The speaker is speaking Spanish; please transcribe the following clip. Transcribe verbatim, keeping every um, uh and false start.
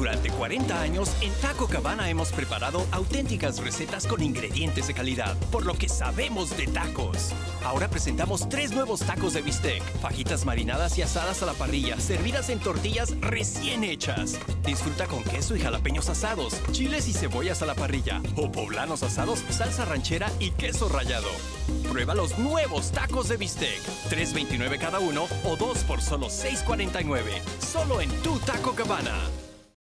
Durante cuarenta años, en Taco Cabana hemos preparado auténticas recetas con ingredientes de calidad, por lo que sabemos de tacos. Ahora presentamos tres nuevos tacos de bistec, fajitas marinadas y asadas a la parrilla, servidas en tortillas recién hechas. Disfruta con queso y jalapeños asados, chiles y cebollas a la parrilla, o poblanos asados, salsa ranchera y queso rallado. Prueba los nuevos tacos de bistec, tres veintinueve cada uno o dos por solo seis cuarenta y nueve. Solo en tu Taco Cabana.